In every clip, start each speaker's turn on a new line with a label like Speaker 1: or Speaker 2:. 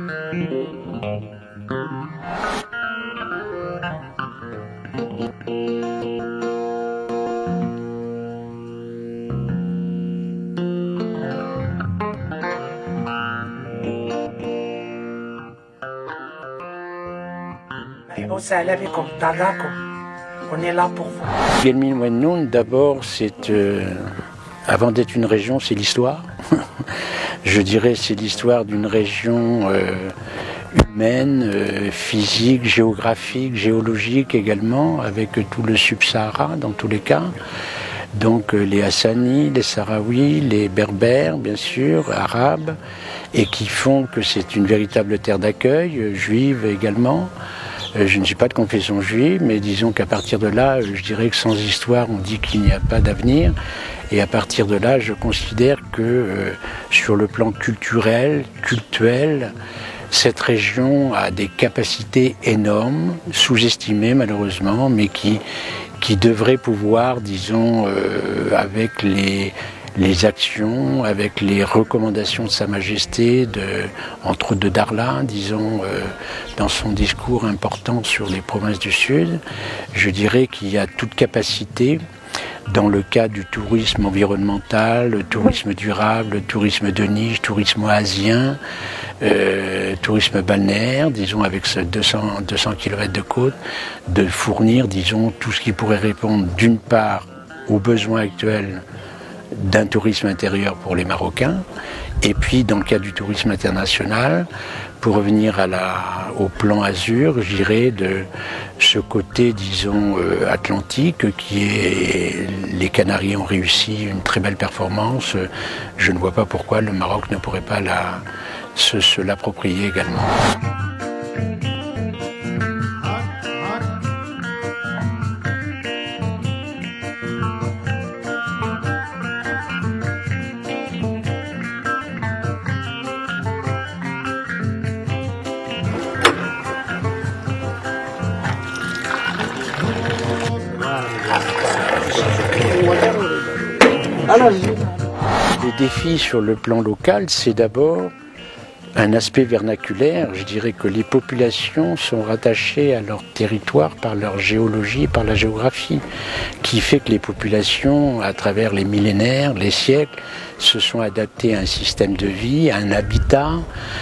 Speaker 1: On est là pour vous.
Speaker 2: Guelmim Wennoun, d'abord, c'est avant d'être une région, c'est l'histoire. Je dirais c'est l'histoire d'une région humaine, physique, géographique, géologique également, avec tout le Sub-Sahara dans tous les cas. Donc les Hassanis, les Sahraouis, les Berbères, bien sûr, Arabes, et qui font que c'est une véritable terre d'accueil, juive également. Je ne suis pas de confession juive, mais disons qu'à partir de là, je dirais que sans histoire, on dit qu'il n'y a pas d'avenir. Et à partir de là, je considère que sur le plan culturel, cultuel, cette région a des capacités énormes, sous-estimées malheureusement, mais qui devraient pouvoir, disons, avec les actions, avec les recommandations de Sa Majesté, entre autres de Darlan, disons, dans son discours important sur les provinces du Sud, je dirais qu'il y a toute capacité, dans le cas du tourisme environnemental, le tourisme durable, le tourisme de niche, tourisme oasien, tourisme balnéaire, disons, avec ce 200 km de côte, de fournir, disons, tout ce qui pourrait répondre d'une part aux besoins actuels d'un tourisme intérieur pour les Marocains, et puis dans le cas du tourisme international, pour revenir au plan Azur, je dirais de ce côté, disons, atlantique, qui est, les Canaries ont réussi une très belle performance, je ne vois pas pourquoi le Maroc ne pourrait pas se l'approprier également. Les défis sur le plan local, c'est d'abord un aspect vernaculaire. Je dirais que les populations sont rattachées à leur territoire par leur géologie, par la géographie, qui fait que les populations, à travers les millénaires, les siècles, se sont adaptées à un système de vie, à un habitat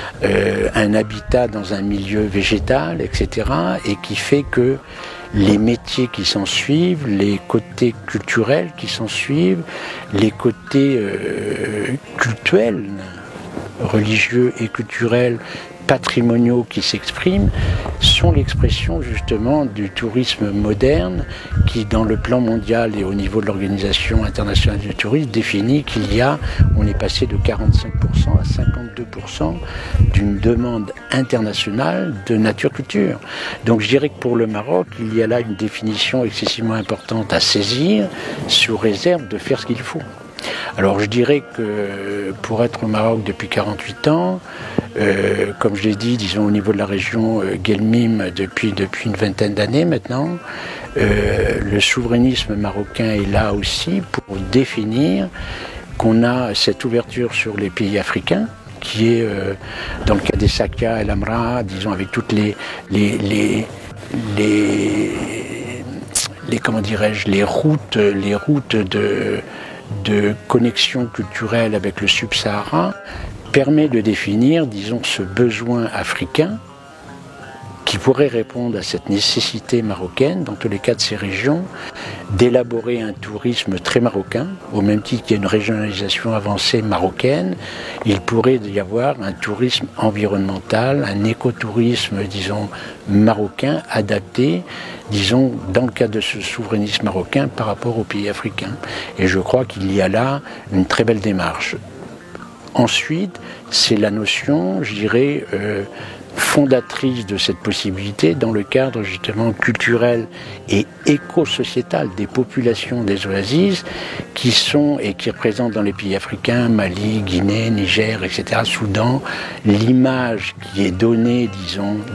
Speaker 2: dans un milieu végétal, etc. Et qui fait que les métiers qui s'en suivent, les côtés culturels qui s'en suivent, les côtés cultuels, religieux et culturels, patrimoniaux qui s'expriment, sont l'expression justement du tourisme moderne qui, dans le plan mondial et au niveau de l'Organisation internationale du tourisme, définit on est passé de 45% à 52% d'une demande internationale de nature-culture. Donc je dirais que pour le Maroc, il y a là une définition excessivement importante à saisir, sous réserve de faire ce qu'il faut. Alors je dirais que pour être au Maroc depuis 48 ans, comme je l'ai dit, disons au niveau de la région Guelmim depuis une vingtaine d'années maintenant, le souverainisme marocain est là aussi pour définir qu'on a cette ouverture sur les pays africains, qui est dans le cas des Sakia et l'Amra, disons avec toutes les comment dirais-je, les routes de connexion culturelle avec le Sub-Sahara, permet de définir, disons, ce besoin africain qui pourrait répondre à cette nécessité marocaine, dans tous les cas de ces régions, d'élaborer un tourisme très marocain, au même titre qu'il y a une régionalisation avancée marocaine, il pourrait y avoir un tourisme environnemental, un écotourisme, disons, marocain, adapté, disons, dans le cadre de ce souverainisme marocain par rapport aux pays africains. Et je crois qu'il y a là une très belle démarche. Ensuite, c'est la notion, je dirais, fondatrice de cette possibilité dans le cadre justement culturel et éco-sociétal des populations des oasis qui sont et qui représentent dans les pays africains, Mali, Guinée, Niger, etc., Soudan, l'image qui est donnée, disons,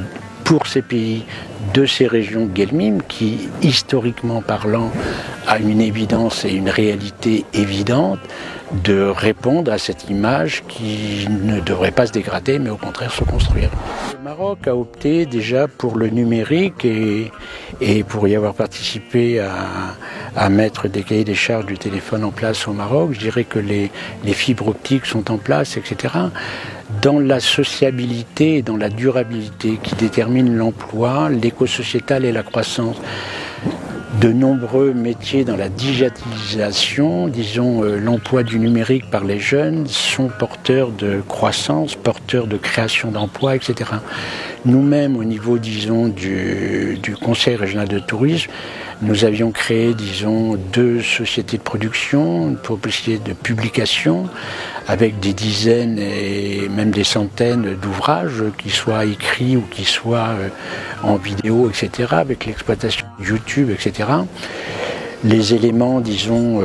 Speaker 2: pour ces pays de ces régions Guelmim qui, historiquement parlant, a une évidence et une réalité évidente, de répondre à cette image qui ne devrait pas se dégrader, mais au contraire se construire. Le Maroc a opté déjà pour le numérique et pour y avoir participé à mettre des cahiers des charges du téléphone en place au Maroc. Je dirais que les fibres optiques sont en place, etc. Dans la sociabilité et dans la durabilité qui détermine l'emploi, l'éco-sociétal et la croissance. De nombreux métiers dans la digitalisation, disons l'emploi du numérique par les jeunes, sont porteurs de croissance, porteurs de création d'emplois, etc. Nous-mêmes, au niveau, disons, du Conseil régional de tourisme, nous avions créé, disons, 2 sociétés de production, une possibilité de publication, avec des dizaines et même des centaines d'ouvrages, qui soient écrits ou qui soient en vidéo, etc., avec l'exploitation YouTube, etc. Les éléments, disons,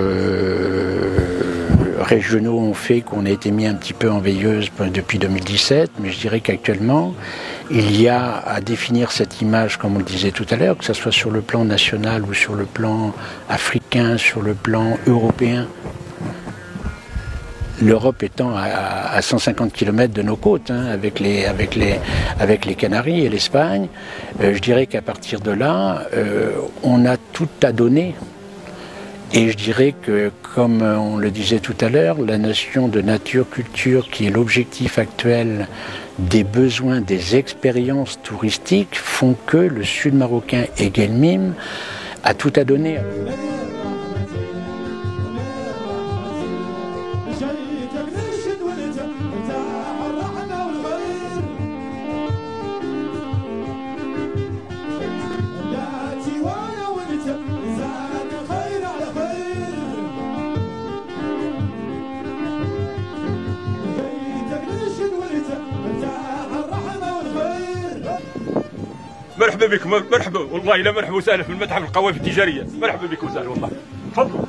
Speaker 2: régionaux ont fait qu'on a été mis un petit peu en veilleuse depuis 2017, mais je dirais qu'actuellement, il y a à définir cette image, comme on le disait tout à l'heure, que ce soit sur le plan national ou sur le plan africain, sur le plan européen. L'Europe étant à 150 km de nos côtes, hein, avec les Canaries et l'Espagne, je dirais qu'à partir de là, on a tout à donner. Et je dirais que, comme on le disait tout à l'heure, la notion de nature-culture, qui est l'objectif actuel des besoins, des expériences touristiques, font que le sud marocain et Guelmim a tout à donner.
Speaker 3: مرحبا بكم، مرحبا والله لا مرحبا وسهلا في المتحف القوافل التجاريه، مرحبا بكم وسهلا والله، تفضلوا.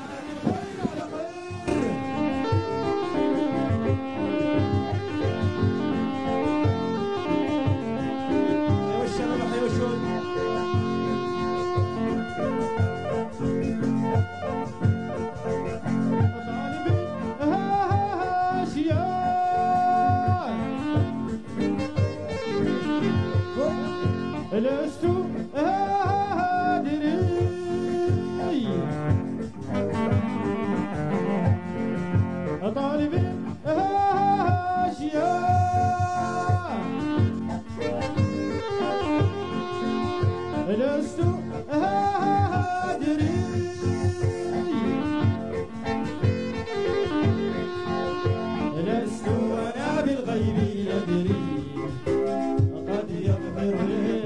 Speaker 4: لست أدري طالبي أشياء لست أدري لست أنا بالغيب أدري قد يظهر لي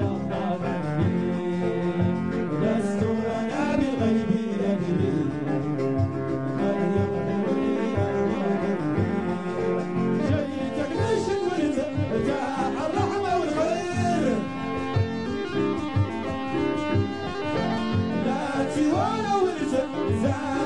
Speaker 4: لا